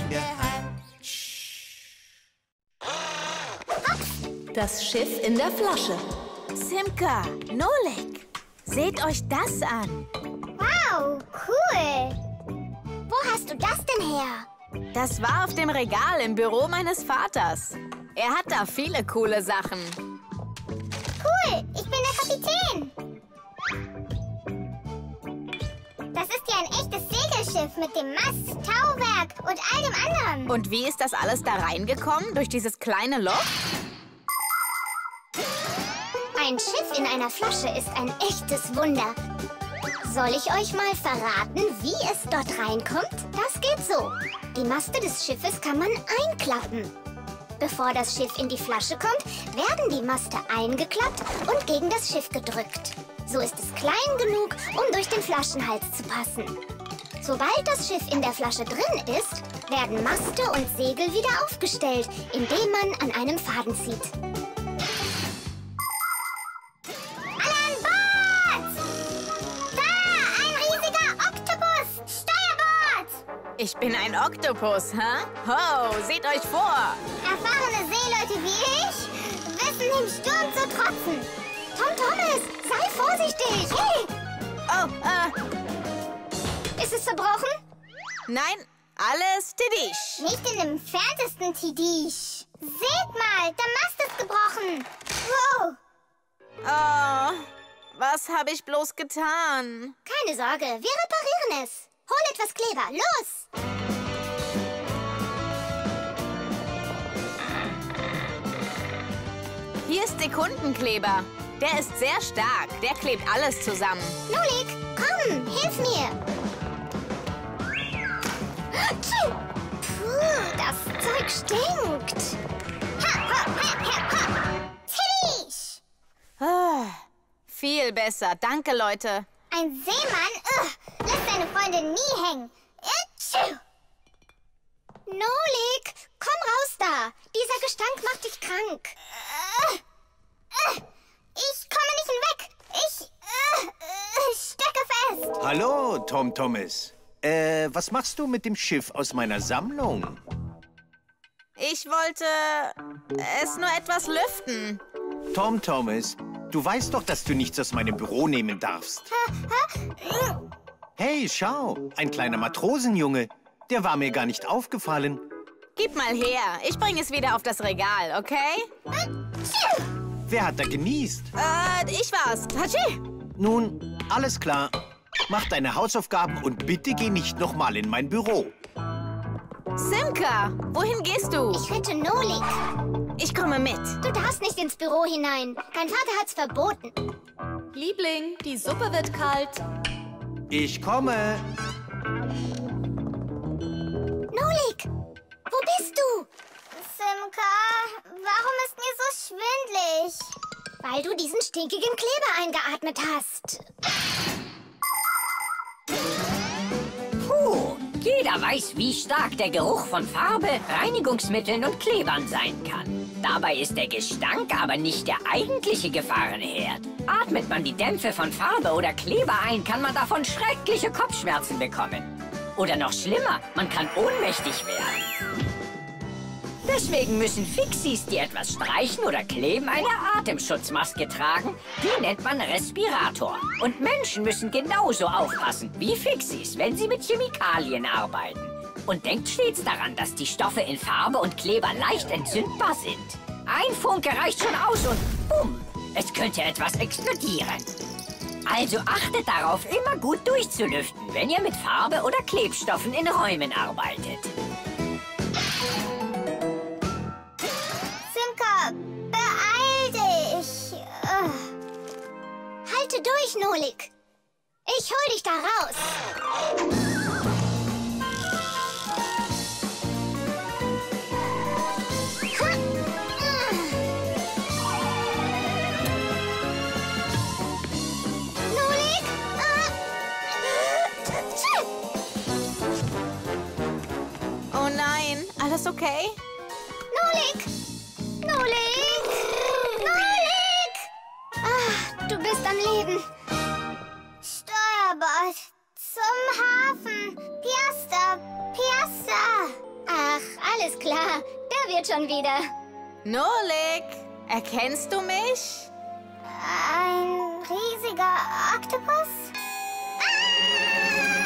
geheim. Das Schiff in der Flasche. Simka, Nolik, seht euch das an. Wow, cool. Wo hast du das denn her? Das war auf dem Regal im Büro meines Vaters. Er hat da viele coole Sachen. Cool, ich bin der Kapitän. Das ist ja ein echtes Segelschiff mit dem Mast, Tauwerk und all dem anderen. Und wie ist das alles da reingekommen, durch dieses kleine Loch? Ein Schiff in einer Flasche ist ein echtes Wunder. Soll ich euch mal verraten, wie es dort reinkommt? Das geht so. Die Maste des Schiffes kann man einklappen. Bevor das Schiff in die Flasche kommt, werden die Maste eingeklappt und gegen das Schiff gedrückt. So ist es klein genug, um durch den Flaschenhals zu passen. Sobald das Schiff in der Flasche drin ist, werden Maste und Segel wieder aufgestellt, indem man an einem Faden zieht. Alle an Bord! Da, ein riesiger Oktopus! Steuerbord! Ich bin ein Oktopus, hä? Ho, seht euch vor! Erfahrene Seeleute wie ich wissen dem Sturm zu trotzen. Tom Thomas, sei vorsichtig! Hey! Oh, Ist es zerbrochen? nein, alles tidisch. Nicht in dem entferntesten Tidisch. Seht mal, der Mast ist gebrochen. Wow! Oh, was habe ich bloß getan? Keine Sorge, wir reparieren es. Hol etwas Kleber, los! Hier ist Sekundenkleber. Der ist sehr stark. Der klebt alles zusammen. Nolik, komm, hilf mir. Puh, das Zeug stinkt. Ha, ha, ha, ha, ha. Tisch! Ah, viel besser. Danke, Leute. Ein Seemann lässt seine Freunde nie hängen. Itschu! Nolik, komm raus da. Dieser Gestank macht dich krank. Ich komme nicht hinweg. Ich stecke fest. Hallo, Tom Thomas. Was machst du mit dem Schiff aus meiner Sammlung? Ich wollte es nur etwas lüften. Tom Thomas, du weißt doch, dass du nichts aus meinem Büro nehmen darfst. Hey, schau, ein kleiner Matrosenjunge. Der war mir gar nicht aufgefallen. Gib mal her. Ich bringe es wieder auf das Regal, okay? Wer hat da genießt? Ich war's. Hatschi! Nun, alles klar. Mach deine Hausaufgaben und bitte geh nicht nochmal in mein Büro. Simka, wohin gehst du? Ich rette Nolik. Ich komme mit. Du darfst nicht ins Büro hinein. Dein Vater hat's verboten. Liebling, die Suppe wird kalt. Ich komme. Nolik, wo bist du? Simka, warum ist mir so schwindelig? Weil du diesen stinkigen Kleber eingeatmet hast. Puh, jeder weiß, wie stark der Geruch von Farbe, Reinigungsmitteln und Klebern sein kann. Dabei ist der Gestank aber nicht der eigentliche Gefahrenherd. Atmet man die Dämpfe von Farbe oder Kleber ein, kann man davon schreckliche Kopfschmerzen bekommen. Oder noch schlimmer, man kann ohnmächtig werden. Deswegen müssen Fixies, die etwas streichen oder kleben, eine Atemschutzmaske tragen. Die nennt man Respirator. Und Menschen müssen genauso aufpassen wie Fixies, wenn sie mit Chemikalien arbeiten. Und denkt stets daran, dass die Stoffe in Farbe und Kleber leicht entzündbar sind. Ein Funke reicht schon aus und bumm, es könnte etwas explodieren. Also achtet darauf, immer gut durchzulüften, wenn ihr mit Farbe oder Klebstoffen in Räumen arbeitet. Simka, beeil dich. Halte durch, Nolik. Ich hol dich da raus. Nolik? Oh nein, alles okay? Nolik! Nolik! Nolik! Du bist am Leben. Steuerbord. Zum Hafen. Piasta. Piasta. Alles klar, der wird schon wieder. Nolik, erkennst du mich? Ein riesiger Oktopus? Ah!